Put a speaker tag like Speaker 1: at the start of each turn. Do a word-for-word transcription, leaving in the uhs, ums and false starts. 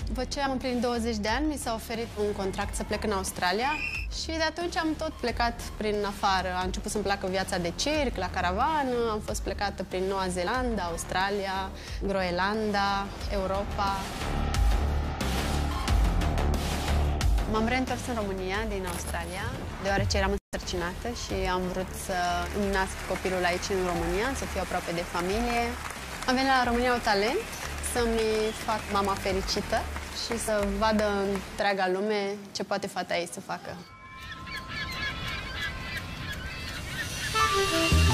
Speaker 1: După ce am împlinit douăzeci de ani, mi s-a oferit un contract să plec în Australia și de atunci am tot plecat prin afară. A început să-mi placă viața de circ, la caravană, am fost plecată prin Noua Zeelandă, Australia, Groenlanda, Europa. M-am reîntors în România din Australia, deoarece eram însărcinată și am vrut să îmi nasc copilul aici în România, să fiu aproape de familie. Am venit la România Au Talent să-mi fac mama fericită și să vadă întreaga lume ce poate fata ei să facă.